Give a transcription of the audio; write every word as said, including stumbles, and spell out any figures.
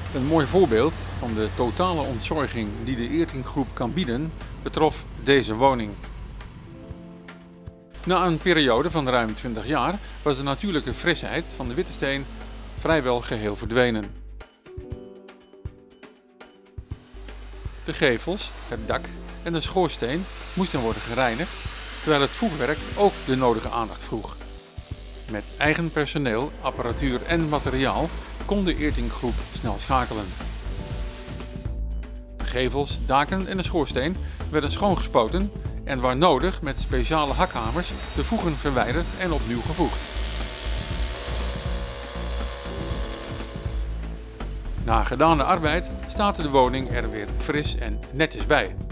Een mooi voorbeeld van de totale ontzorging die de Eertinggroep kan bieden, betrof deze woning. Na een periode van ruim twintig jaar was de natuurlijke frisheid van de witte steen vrijwel geheel verdwenen. De gevels, het dak en de schoorsteen moesten worden gereinigd, terwijl het voegwerk ook de nodige aandacht vroeg. Met eigen personeel, apparatuur en materiaal kon de Eertinggroep snel schakelen. De gevels, daken en de schoorsteen werden schoongespoten en waar nodig met speciale hakhamers de voegen verwijderd en opnieuw gevoegd. Na gedane arbeid staat de woning er weer fris en netjes bij.